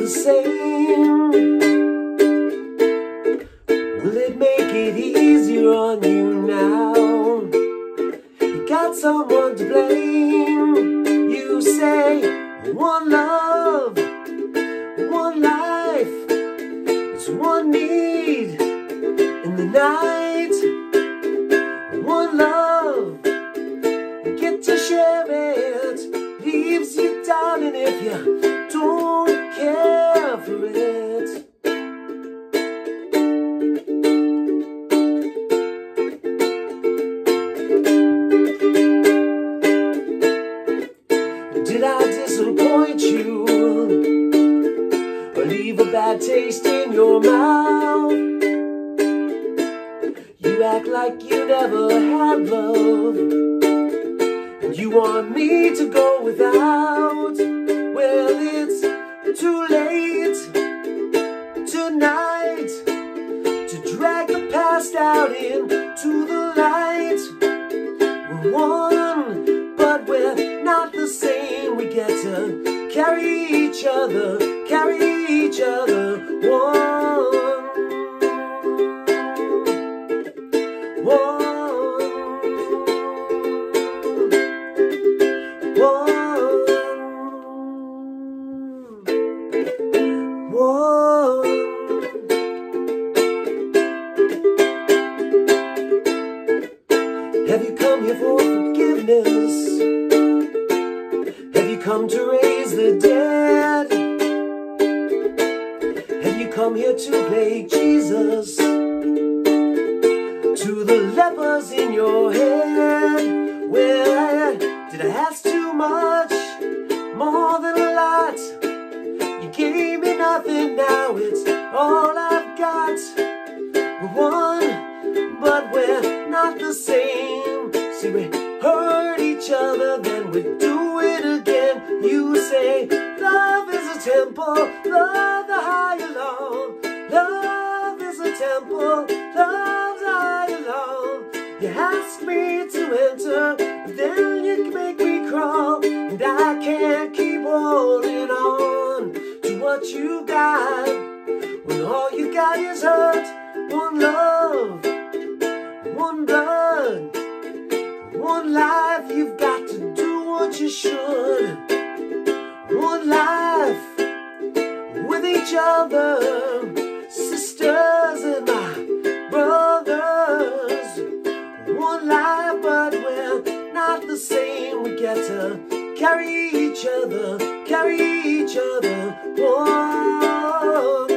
the same? Will it make it easier on you now? You got someone to blame. You say, one love, one life, it's one need in the night. One love, get to share it. Leaves you down and if you don't care for it. Did I disappoint you or leave a bad taste in your mouth? You act like you never had love, and you want me to go without. Well, it's too late tonight to drag the past out into the light. We're one, but we're not the same. We get to carry each other, one. Have you come here for forgiveness? Have you come to raise the dead? Have you come here to play Jesus to the lepers in your head? Well, did I ask too much? More than a lot. You gave me nothing, now it's all I've got. We're one, but we're not the same. See, we hurt each other, then we do it again. You say, love is a temple, love the higher law. Love is a temple, love's higher law. You ask me to enter, but then you make me crawl. And I can't keep holding on to what you got, when all you got is hurt. One love, one blood, one life. You've got to do what you should. One life with each other, sisters and my brothers. One life, but we're not the same. We get to carry each other, one.